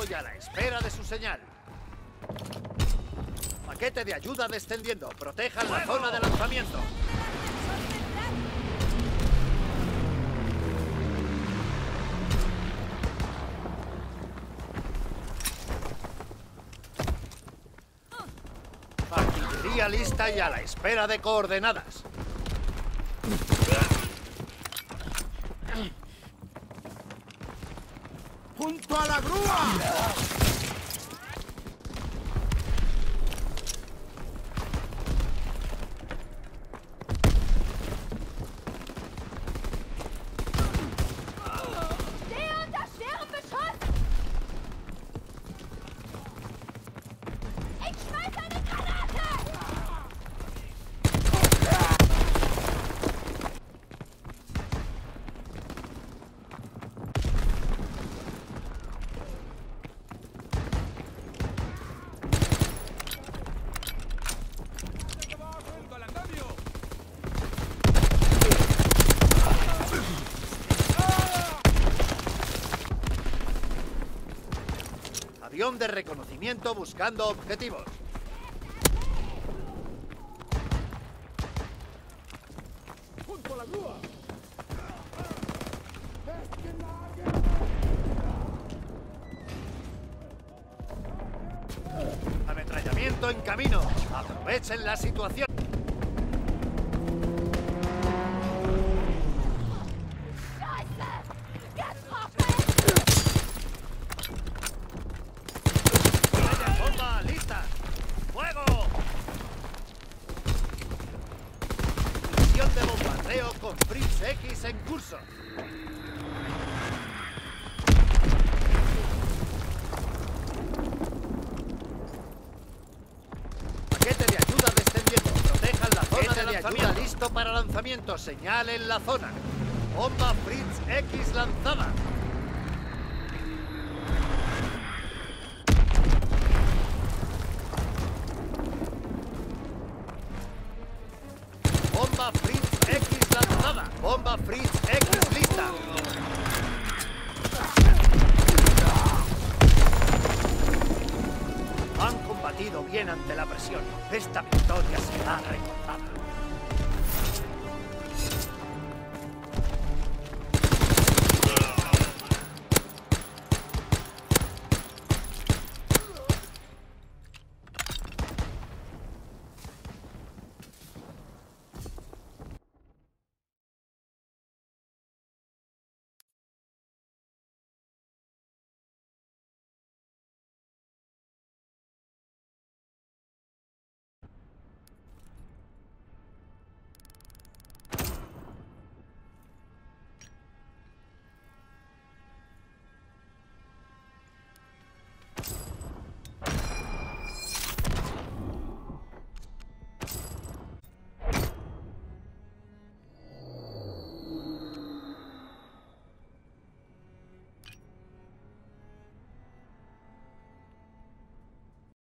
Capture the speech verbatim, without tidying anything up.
lanzado y a la espera de su señal. Paquete de ayuda descendiendo. Protejan la zona de lanzamiento. Artillería lista y a la espera de coordenadas. ¡Junto a la grúa! Avión de reconocimiento buscando objetivos. ¡Junto a la grúa! Ametrallamiento en camino. Aprovechen la situación. ¡Bomba lista! ¡Fuego! Misión de bombardeo con Fritz X en curso. Paquete de ayuda descendiendo. Protejan la zona de lanzamiento. Listo para lanzamiento. Señal en la zona. Bomba Fritz X lanzada. Bomba Fritz X lanzada. Bomba Fritz X lista. Han combatido bien ante la presión. Esta victoria será recordada.